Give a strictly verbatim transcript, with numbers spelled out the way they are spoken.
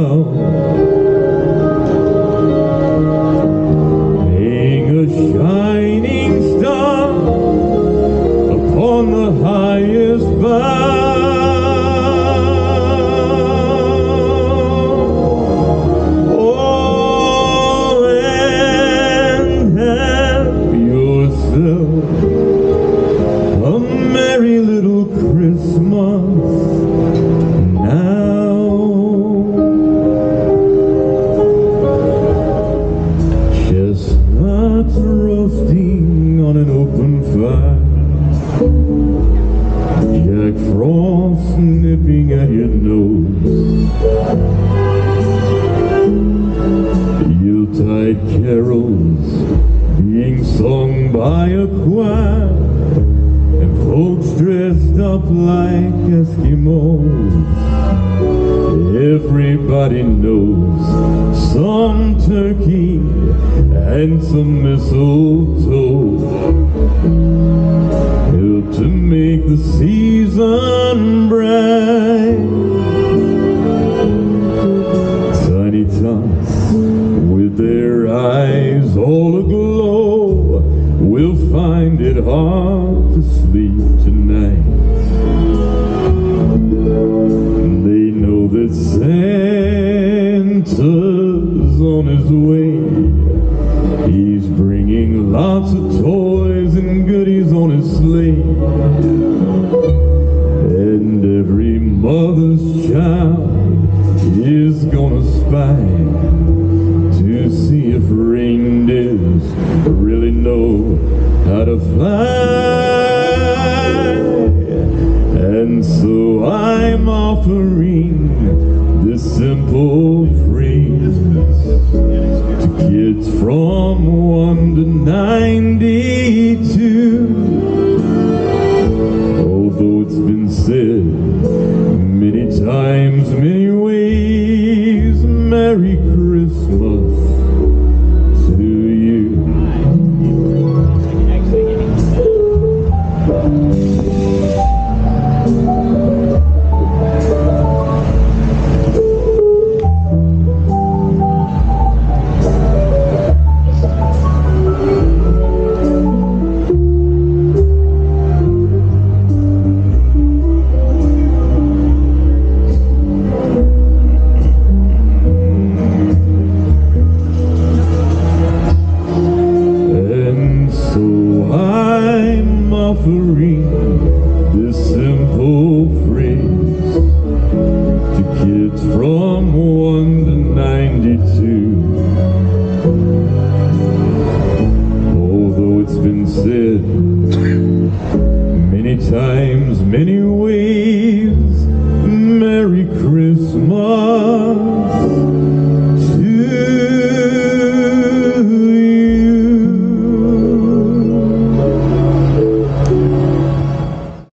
down, being a shining star upon the highest bough. Oh, and have yourself a merry little Christmas now. Chestnuts roasting on an open fire, Jack Frost nipping at your nose, Yuletide carols being sung by a choir, and folks dressed up like Eskimos. Everybody knows some turkey and some mistletoe help to make the season bright. Tiny tots with their eyes all aglow will find it hard to sleep tonight. They know that Santa's on his way. He's bringing lots of toys and goodies on his sleigh. And every mother's child is gonna spy to see if reindeers really know how to fly. And so I'm offering this simple phrase to kids from one to ninety-two. Although it's been said many times, many ways, Merry Christmas